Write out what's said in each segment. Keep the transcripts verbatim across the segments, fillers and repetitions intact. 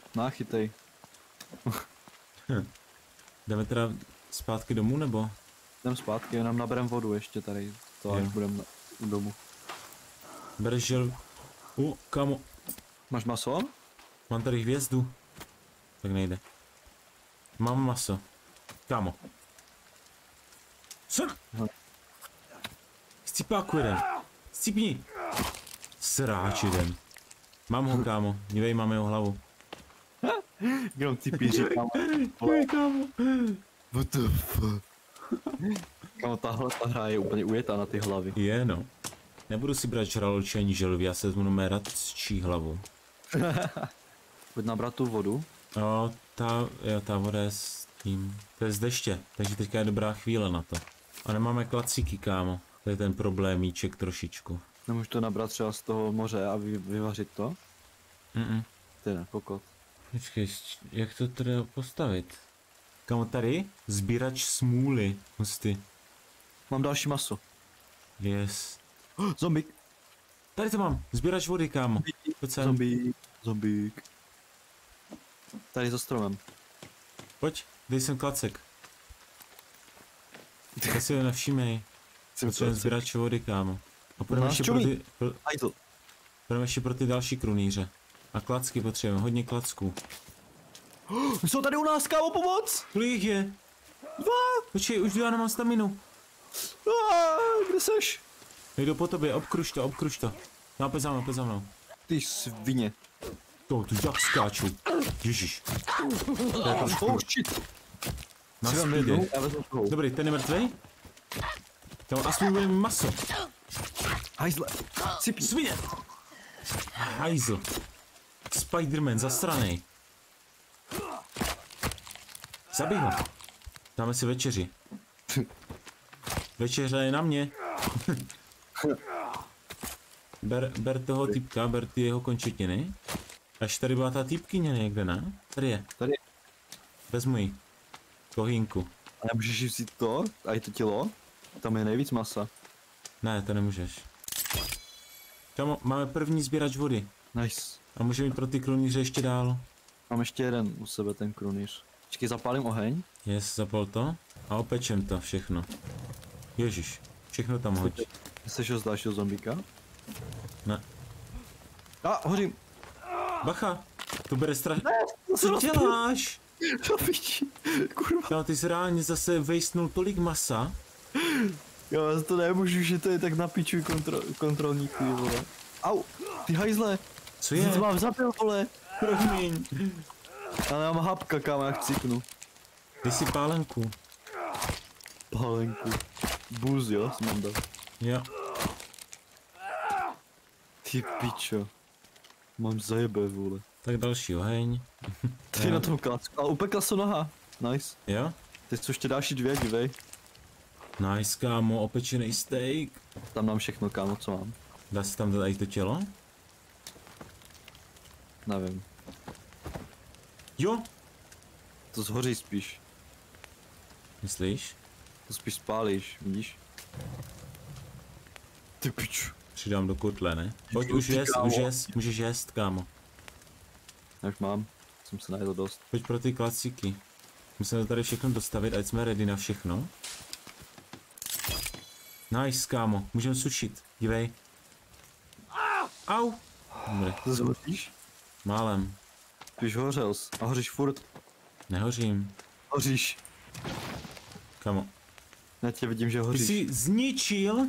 No, chytej. Jdeme teda zpátky domů, nebo? Jdem zpátky, jenom naberem vodu ještě tady. To až Jo. budem u domu. Bereš žel... U, kámo, Máš maso? mám tady hvězdu. Tak nejde. Mám maso. Kámo. Co? No. Scipáku jeden. Scipni. Sráč jeden. Mám ho, kámo. Dívej, máme jeho hlavu. Jenom ty píři, kámo. Oj, kámo. What the fuck? Kámo, tahle ta hra je úplně ujetá na ty hlavy. Je, no. Nebudu si brát žraloči ani želvy, já se vezmu mé radčí hlavu. Pojď nabrat tu vodu. No, ta, jo, ta voda je s tím. To je z deště, takže teďka je dobrá chvíle na to. A nemáme klacíky, kámo. To je ten problémíček trošičku. Nemůžu to nabrat třeba z toho moře a vy, vyvařit to? Mm Ty ne, kokot. Počkej, jak to teda postavit? Kámo, tady? Sbírač smůly. Hustý. Mám další maso. Yes. Oh, zombík. Tady to mám. Sbírač vody, kámo. Pojď sem. Zombík. Zombík. Tady za stromem. Pojď, dej sem klacek. Tak si ho nevšímej. Potřebujeme sbírač vody, kámo. A půjdeme ještě pro ty, pro, Ajzl. půjdeme ještě pro ty další krunýře. A klacky potřebujeme, hodně klacků. Oh, jsou tady u nás, kámo, pomoc! Kolik jich je? Dva! Počkej, už já nemám staminu. Ah, kde seš? Jdu po tobě, obkruž to, obkruž to. No, pojď za mnou, pojď za mnou. Ty svině. To, tu jak skáču. Ježiš. To je trošku Oh shit. na Si vem speedy. jednu, já vezmu druhou. Dobrý, ten je mrtvej? Tam aspoň bude maso. Hajzle. Cipni. Svině. Hajzl. Spiderman, zasranej. Zabij ho. Dáme si večeři. Večeře je na mě. Ber, ber toho týpka, ber ty jeho končetiny. Až tady byla ta týpkyně někde, ne? Tady je. Tady. Vezmu ji. Kohínku. A nemůžeš vzít to? A i to tělo? Tam je nejvíc masa. Ne, to nemůžeš. Kamo, máme první sběrač vody. Nice. A můžeme jít pro ty krunýře ještě dál. Mám ještě jeden u sebe, ten krunýř. Počkej, zapálím oheň. Yes, zapal to. A opečem to všechno. Ježíš, všechno tam hoď. Slyšel z dalšího zombíka? Ne. A, hořím. Bacha, to bude strašně. to se Co rozpěl. děláš? Do piči. Kurva. No, ty jsi reálně zase vejstnul tolik masa. Jo, já to nemůžu, že to je tak na piču kontro, kontrolník, ty vole. Au, ty hajzle. Co je? Co mám zabil, vole. Promiň. Ale já mám hapka, kámo, jak cíknu. Ty jsi pálenku. Pálenku. Bůz, jo, jsem mám dal. Jo. Ty pičo. Mám zajebe, vole. Tak další oheň. Ty Jo. na tom klacku. Ale upekla se noha. Nice. Jo? Teď jsou ještě další dvě, dívej. Nice, kámo, opečený steak. Tam mám všechno, kámo, co mám. Dá se tam dát i to tělo? Nevím. Jo. To zhoří spíš. Myslíš? To spíš spálíš, vidíš? Ty piču. Přidám do kotle, ne? Pojď, Ty už jest, kámo. už jest, můžeš jest, kámo. Já už mám. Jsem se najedl dost. Pojď pro ty klacíky. Musíme to tady všechno dostavit, ať jsme ready na všechno. Nice, kámo, můžeme sušit, dívej. Au. Dobrý, To zhoříš? málem. Ty už hořel jsi. A hoříš furt. Nehořím, Hoříš. kámo. Já tě vidím, že Ty hoříš. jsi zničil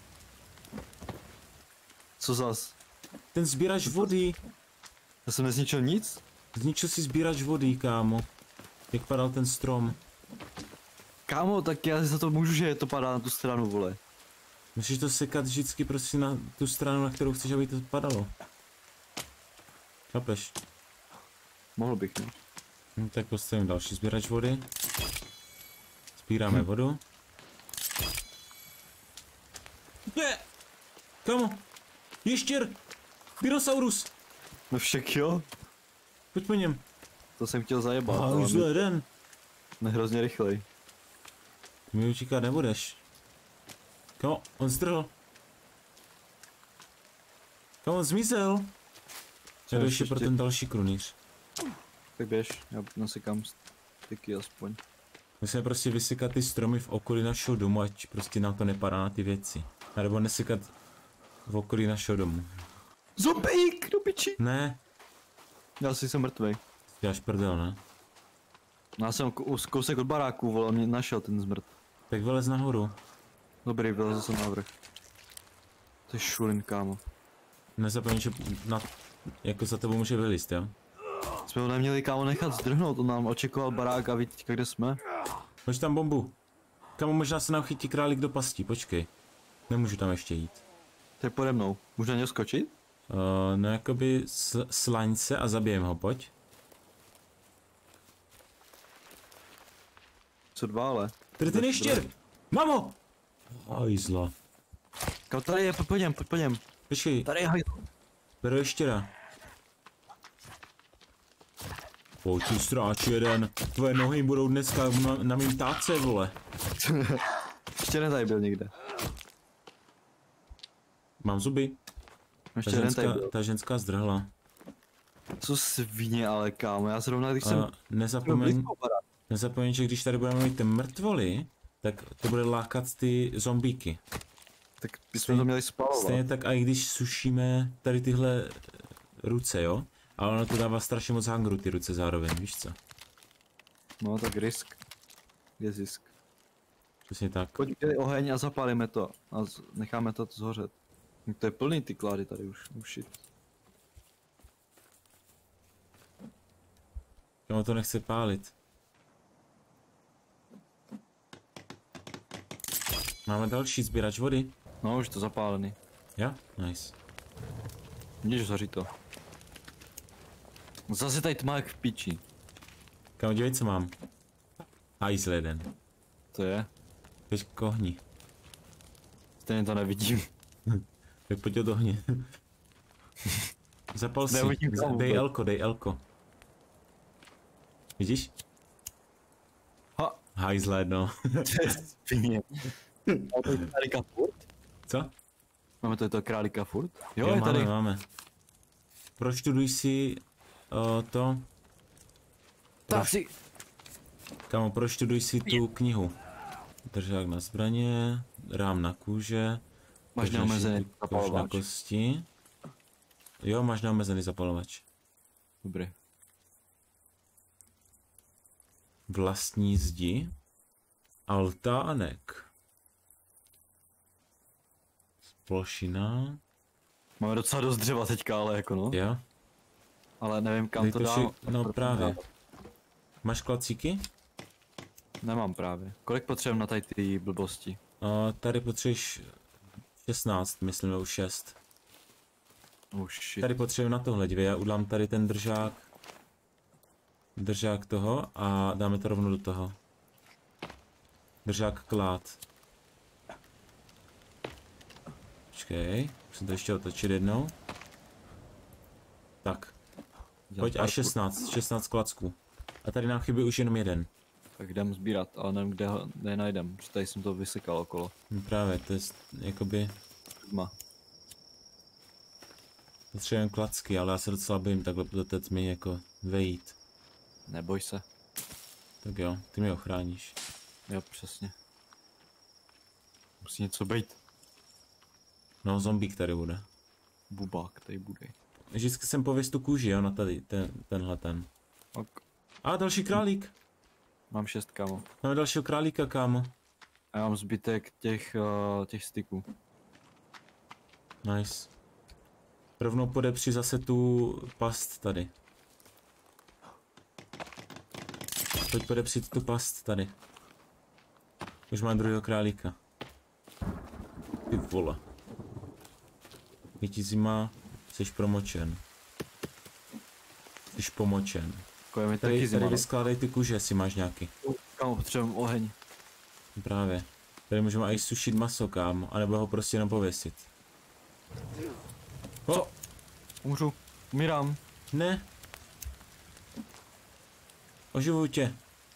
Co zas? ten sbírač vody. Já jsem nezničil nic? Zničil si sbírač vody, kámo. Jak padal ten strom. Kámo, tak já za to můžu, že to padá na tu stranu, vole. Musíš to sekat vždycky prostě na tu stranu, na kterou chceš, aby to padalo. Chápeš? Mohl bych, no. No, tak postavím další sbírač vody. Sbíráme vodu. Ne! Kamo! Ještěr! Dinosaurus! No však jo. Pojď po něm. To jsem chtěl zajebat, A ale už mi- jeden. mi hrozně rychlej. Mi utíkat nebudeš. Kamo, on zdrhl. Kamo, on zmizel. Já jdu ještě pro ten další krunýř. Tak běž, já nasekám styky aspoň. Musíme prostě vysekat ty stromy v okolí našeho domu, ať prostě nám to nepadá na ty věci. A nebo nesekat v okolí našeho domu. Zombík, do piči! Ne, Já si jsem mrtvej. děláš prdel, ne? No, já jsem kou- kousek od baráku, vole, mě našel ten zmrt. Tak vylez nahoru. Dobrý, vylezl jsem navrch. To je šulin, kámo. Nezapomeň, že na, jako za tebou může vylíst, jo? Jsme ho neměli, kámo, nechat zdrhnout, on nám očekoval barák a ví teďka, kde jsme. Hoď tam bombu. Kámo, možná se nám chytí králík do pastí, počkej. Nemůžu tam ještě jít. To je pode mnou. Můžu na něj skočit? Uh, no jakoby sl slaň se a zabijem ho, pojď. Co dva, ale. Tady ten ještěr! Mamo! Oj, zlo. Kámo, tady je, pojď po něm, pojď po něm. Počkej, Tady je hajl. beru ještěra. Pojď si stráč jeden, tvoje nohy budou dneska na, na mým táce, vole. Ještě jeden tady byl někde. Mám zuby. Ještě Ta jeden tady ženská, byl. ta ženská zdrhla. Co svině, ale kámo, já zrovna, když jsem... A nezapomeň, nezapomeň, že když tady budeme mít ty mrtvoly, tak to bude lákat ty zombíky. Tak bychom to měli spalovat. Stejně tak a i když sušíme tady tyhle ruce, jo? Ale ono to dává strašně moc hangru ty ruce zároveň, víš co? No tak risk. Je zisk. Přesně tak. Pojď udělej oheň a zapálíme to. A z- necháme to zhořet. To je plný ty klády tady už. už shit. Komu to nechce pálit. Máme další sběrač vody. No už to zapálený. Jo? Nice. Vidíš, zhoří to. Zase tady tma jak v piči. Kam dívej, co mám. Hajzl jeden. To je. Teď kohni. Stejně to nevidím. Tak pojď od ohně. Zapal si. Nevidím Z- kam Dej vůbec. elko, dej elko. Vidíš? Ha! Hajzl jedno. To je svině. Máme tady králíka furt? Co? Máme tady toho králíka furt? Jo, Jo, je máme, tady. máme. Proštuduj si uh, to. Tak si. Kámo, proštuduj si tu knihu. Držák na zbraně, rám na kůže. Máš kož na neomezený ši- kož na zapalovač. kosti. Jo, máš neomezený zapalovač. Dobrý. Vlastní zdi. Altánek. Plošina. Máme docela dost dřeva teďka, ale jako no. Jo. Ale nevím kam Dej to to dám. vši- no právě. Máš klacíky? Nemám právě. Kolik potřebujeme na tady ty blbosti? Uh, tady potřebuješ šestnáct, myslím, nebo šest. Oh shit. Tady potřebujeme na tohle, dívej, já udám tady ten držák. Držák toho a dáme to rovnou do toho. Držák klád. Počkej, musím to ještě otočit jednou. Tak, pojď a šestnáct, šestnáct klacků. A tady nám chybí už jenom jeden. Tak jdem sbírat, ale nevím kde ho kde najdem, protože tady jsem to vysekal okolo. No právě, to je s- jakoby, Tma. potřebujeme klacky, ale já se docela bojím takhle do té tmy jako vejít. Neboj se. Tak jo, ty mě ochráníš. Jo, přesně. Musí něco být. No, zombík tady bude. Bubák tady bude. Vždycky jsem pověst tu kůži, jo, na tady, ten, tenhle ten. Ok. A další králík. Mám šest, kámo. Máme dalšího králíka, kámo. A já mám zbytek těch, uh, těch styků. Nice. Rovnou podepři zase tu past tady. Pojď podepřít tu past tady. Už mám druhého králíka. Ty vole. Je ti zima, jsi promočen. Jsi pomočen. Jako je mi Tady, taky tady zima. no. vyskládej ty kůže, jestli máš nějaký. Kámo, potřebujeme oheň. Právě. Tady můžeme i sušit maso, kámo, anebo ho prostě jenom pověsit. Co? Umřu. Umírám. Ne. Oživuju tě.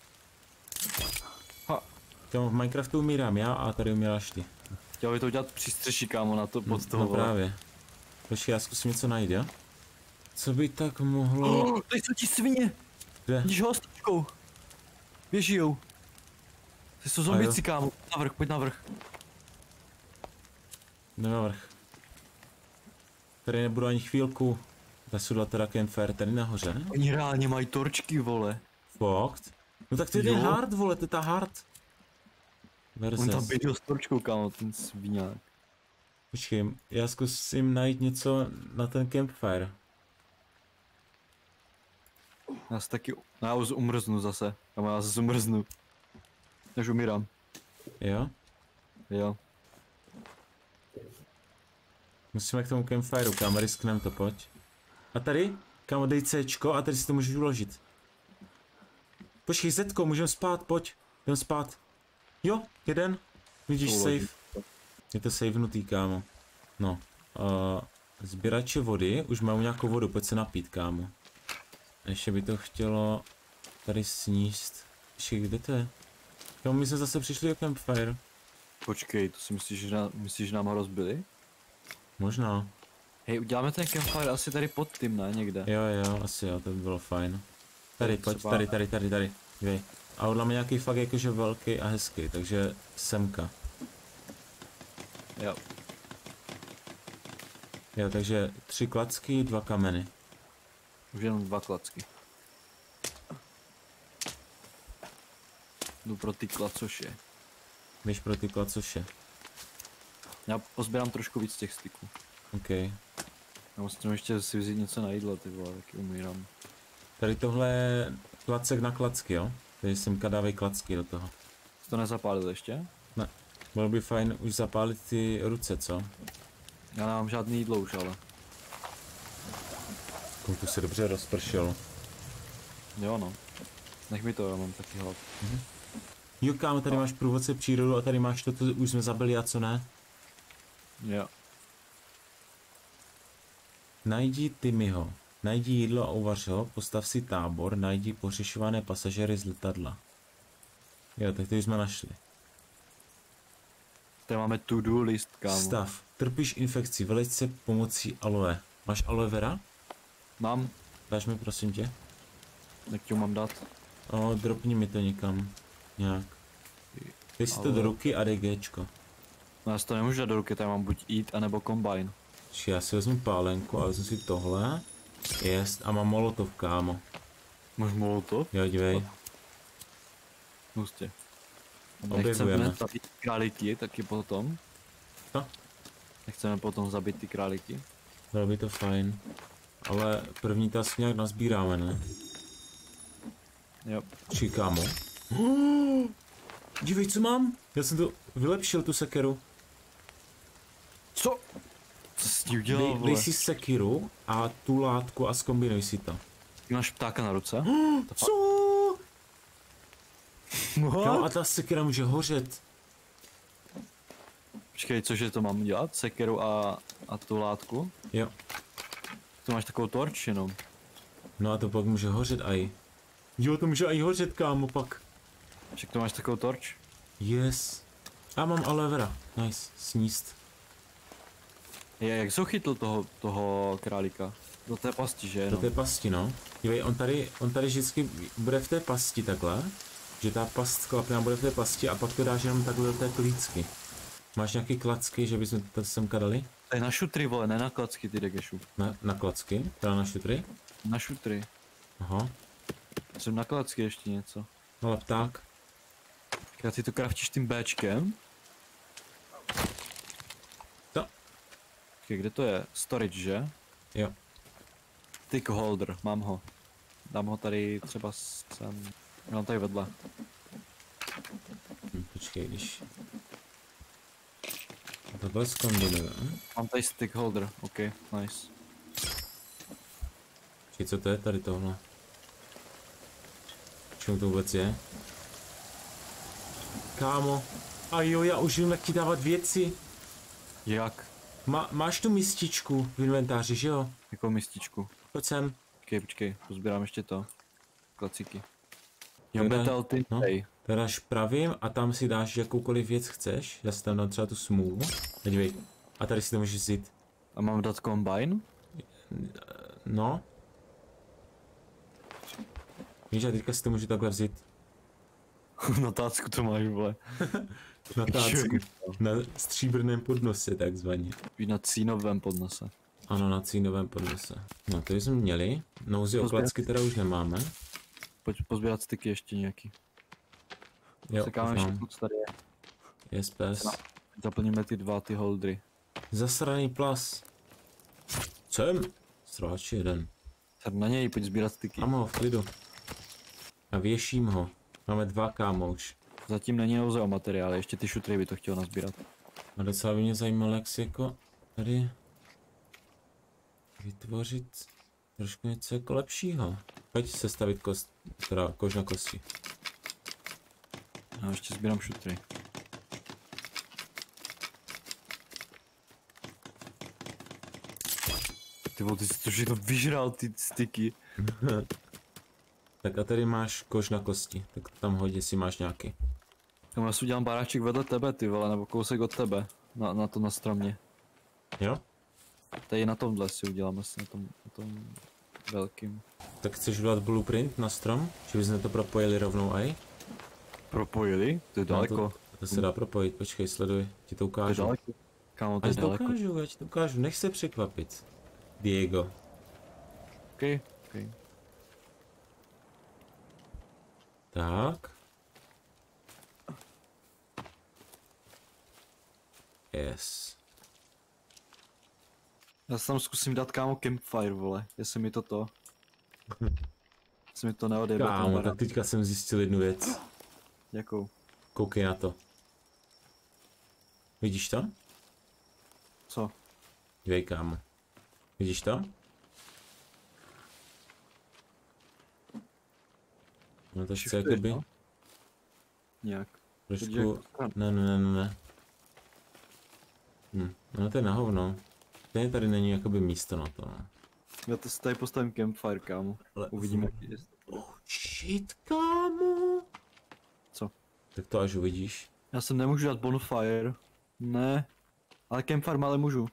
Ha. Kámo, v Minecraftu umírám já a tady umíráš ty. Chtěl by to udělat přístřeší, kámo, na to No, pod toho. no právě. Počkej, já zkusím něco najít, jo? Co by tak mohlo... Oh, tady jsou ti svině. Kde? Vidíš ho s tyčkou? Běžijou. Ty jsou zombici, kámo. Na vrch, pojď na vrch. Jdem na vrch. Tady nebudu ani chvílku. Ta sudla teda campfire tady nahoře. Oni reálně mají torčky, vole. Fakt? No tak to je ten hard, vole, to je ta hard. Verze. On tam běžel s torčkou, kámo, ten sviňák. Počkej, já zkusím najít něco na ten campfire. Já se taky, no já už umrznu zase. Kámo, já zase umrznu. Než umírám. Jo? Jo. Musíme k tomu campfireu, kámo, risknem to, pojď. A tady, kámo, dej Cčko a tady si to můžeš uložit. Počkej, Zetko, můžeme spát, pojď. Jdem spát. Jo, jeden. Vidíš, save. Je to savenutý, kámo. No. Uh, sběrače vody, už mám nějakou vodu, pojď se napít, kámo. Ještě by to chtělo tady sníst. Ještě kde to je? Kámo, my jsme zase přišli do campfire. Počkej, to si myslíš, že, nám, myslíš, že nám ho rozbili? Možná. Hej, uděláme ten campfire asi tady pod tím, ne? Někde. Jo, jo, asi jo, to by bylo fajn. Tady, pojď, Třeba- tady, tady, tady, tady. Dívej. A on máme nějaký fakt jakože velký a hezký, takže semka. Jo. Jo, takže tři klacky, dva kameny. Už jenom dva klacky. Jdu pro ty klacoše. Běž pro ty klacoše. Já pozbírám trošku víc těch styků. OK. Já musím ještě si vzít něco na jídlo, ty vole, taky umírám. Tady tohle je klacek na klacky, jo? Tady semka dávej klacky do toho. Jsi to nezapálil ještě? Ne. Bylo by fajn už zapálit ty ruce, co? Já nemám žádný jídlo už, ale. Kou tu se dobře rozpršel. Jo no. Nech mi to, já mám taky hlad. Jo, kámo, tady máš průvodce přírodu a tady máš to, co už jsme zabili a co ne? Jo. Najdi Timmyho. Najdi jídlo a uvař ho, postav si tábor, najdi pořešované pasažéry z letadla. Jo, tak to už jsme našli. Tady máme to-do list, kámo. Stav. Trpíš infekci, vyleď se pomocí aloe. Máš aloe vera? Mám. Dáš mi prosím tě? Jak ti ho mám dát? O, dropni mi to někam. Nějak. Dej si to do ruky a dej Gčko. No já si to nemůžu dát do ruky, tady mám buď eat, anebo combine. Či já si vezmu pálenku a vezmu si tohle. Jest, a mám molotov, kámo. Máš molotov? Jo, dívej. Hustě. Objevujeme. Nechceme zabít králíky, taky potom. Co? Nechceme potom zabít ty králíky. Bylo by to fajn. Ale první ta si nějak nazbíráme, ne? Jo. Či kámo. Dívej, co mám? Já jsem to vylepšil, tu sekeru. Co? Co jsi ti udělal, Dej, dej si sekiru a tu látku a zkombinuj si to. Ty máš ptáka na ruce? Co? What? Kámo, a ta sekera může hořet. Počkej, cože to mám dělat? Sekeru a, a tu látku? Jo. To máš takovou torč jenom. No a to pak může hořet aj. Jo, to může aj hořet, kámo, pak. Však to máš takovou torč? Yes. A mám aloe vera. Nice, sníst. Je, jak jsi ho chytl toho, toho králíka? Do té pasti, že Do jenom? té pasti, no. Dívej, on tady, on tady vždycky bude v té pasti takhle. Že ta past sklapná bude v té pasti a pak to dáš jenom takhle do té klícky. Máš nějaký klacky, že bychom to semka dali? To je na šutry, vole, ne na klacky, ty degešu. Na, na klacky? Teda na šutry? Na šutry. Aha. Jsem na klacky ještě něco. Ale pták. Já ty to kraftíš tím Bčkem? Co? Počkej, kde to je? Storage, že? Jo. Tick holder, mám ho. Dám ho tady třeba sem. Mám tady vedle. Hm, počkej, když... Tohle zkombinuje. Mám tady stick holder, ok, nice. Počkej, co to je tady tohle? Čemu to vůbec je? Kámo. A jo, já už vím, jak ti dávat věci. Jak? Ma, máš tu mističku v inventáři, že jo? Jakou mističku? Pojď sem. Počkej, počkej, pozbírám ještě to. Klacíky. Jo, Teda- metal tin no. tray. To dáš pravým a tam si dáš jakoukoliv věc chceš. Já si tam dám třeba tu smůlu. A dívej. A tady si to můžeš vzít. A mám dát combine? No. Víš, a teďka si to můžu takhle vzít. Na tácku to máš, vole. Na tácku. Na stříbrném podnose, takzvaně. Ví na cínovém podnose. Ano, na cínovém podnose. No, to jsme měli. Nouzi oklacky teda už nemáme. Pojď pozbírat styky ještě nějaký. Jo, Sekáme už mám. ještě, co tady je. Yes, pes. Zaplníme ty dva, ty holdry. Zasraný plas. Jsem? Sráč jeden. Sad na něj, pojď sbírat styky. Mám ho v klidu. A věším ho. Máme dva kámo už. Zatím není nouze o materiály, ještě ty šutry by to chtěl nazbírat. A docela by mě zajímalo, jak si jako tady vytvořit trošku něco jako lepšího. Pojď sestavit kost, teda kož na kosti. Já ještě sbírám šutry. Ty vole, ty jsi to všechno vyžral, ty styky. Tak a tady máš kož na kosti, tak tam hodě si máš nějaký. Já si udělám baráček vedle tebe, ty vole, nebo kousek od tebe. Na, na to na stromě. Jo? Tady na tomhle si udělám asi, na tom, na tom velkým. Tak chceš udělat blueprint na strom? Že bychom to propojili rovnou aj? Propojili? To je daleko. No to, to se dá propojit, počkej, sleduj, ti to To je ukážu. daleko. Kámo, to Já je ti to daleko. ukážu, já ti to ukážu, nech se překvapit. Diego. Ok, ok. Tak. Yes. Já se tam zkusím dát, kámo, campfire, vole, jestli mi to to... Jestli mi to neodejde. Kámo, tak teďka jsem zjistil jednu věc. Jakou? Koukej na to. Vidíš to? Co? Dívej, kámo. Vidíš to? No to chce Shiftuješ, jakoby no? Nějak. Vidíš, trošku... jak to stran? Ne, ne, ne, ne, ne. Hm, no to je na hovno. Tady tady není jakoby místo na to. No. Já to si tady postavím campfire, kámo. Ale Uvidíme, jak je. Oh shit, kámo. Co? Tak to až uvidíš. Já jsem nemůžu dát bonfire. Ne. Ale campfire malé můžu.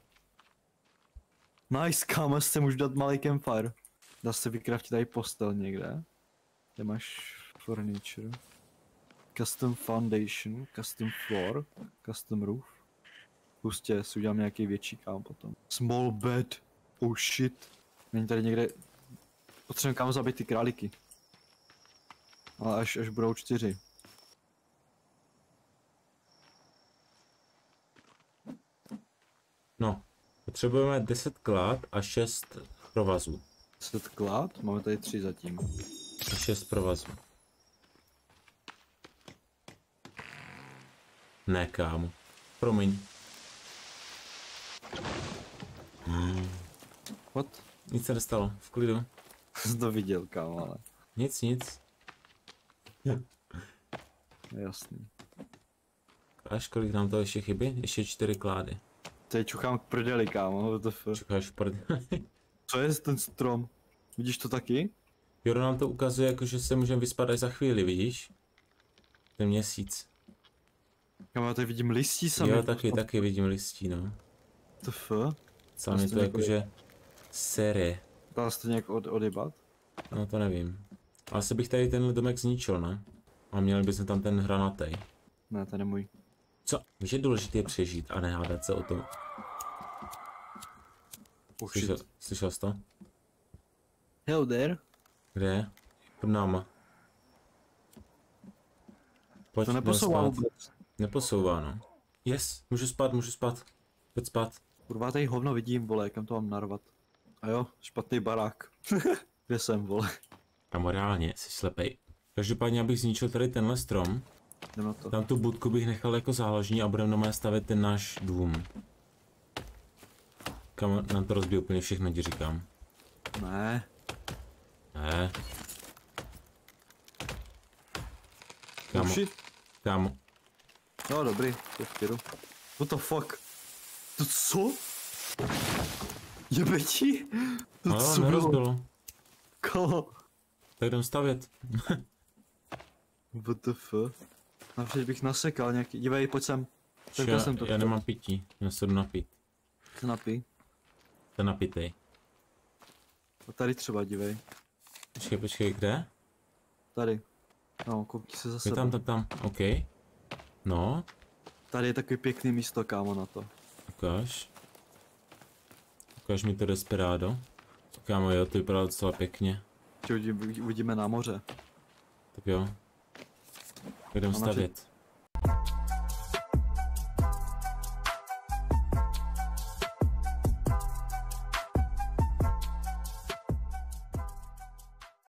Nice, kámo, se můžu dát malý campfire. Dá se vykraftit tady postel někde. Kde máš furniture. Custom foundation, custom floor, custom roof. Pustě si udělám nějaký větší, kámo, potom. Small bed. Oh shit. Není tady někde... Potřebujeme, kámo, zabít ty králíky. Ale až, až budou čtyři. No, potřebujeme deset klád a šest provazů. Set klad, máme tady tři zatím. A šest provazů. Ne, kámo. Promiň. What? Nic se nestalo, v klidu. Jsi to viděl, kámo, ale Nic, nic. jasný. Až kolik nám to ještě chybí? Ještě čtyři klády. Teď čuchám k prdeli, kámo, W T F. Čekáš prd. Co je ten strom? Vidíš to taky? Joro nám to ukazuje jako, že se můžeme vyspat až za chvíli, vidíš? Ten měsíc. Kámo, já tady vidím listí sami. Jo, taky, taky vidím listí, no. W T F? Sám je to Vlastně jakože... Sere. Dá se to nějak od, odebat? No to nevím. Asi bych tady ten domek zničil, ne? A měli bychom tam ten hranatej. Ne, to je můj. Co? Víš, je důležité je přežít a nehádat se o to. Oh, Slyšel, slyšel jsi to? Hello there. Kde je? Pod náma. Pojď, To jdem neposouvá spát. vůbec. Neposouvá, no. Yes, můžu spát, můžu spát. Pojď spát. Kurva, tady hovno vidím, vole, kam to mám narvat. A jo, špatný barák. Kde jsem, vole? Kamo, reálně, jsi slepej. Každopádně, abych zničil tady tenhle strom, Jdem na to. tam tu budku bych nechal jako záložní a budeme normálně stavět ten náš dům. Kamo, nám to rozbije úplně všechno, ti říkám. Ne. Ne. Oh Kámo, shit. kámo. No dobrý, to je v klidu. What the fuck? To co? Jebe ti? To No, co bylo? nerozbilo. Kalo? Tak jdem stavět. What the fuck? Napřed bych nasekal nějaký, dívej, pojď sem. Takhle Já, jsem to já nemám pití, já se jdu napít. Se napij. To napitej. A tady třeba, dívej. Počkej, počkej, kde? Tady. No, koukni se za Je sebe. tam, tam, tam, OK. No, Tady je takový pěkný místo, kámo, na to. ukáž. Ukáž mi to desperádo. Kámo, jo, to vypadá docela pěkně. Či uvidí- uvidíme na moře. Tak jo. Jdem A naše- stavět.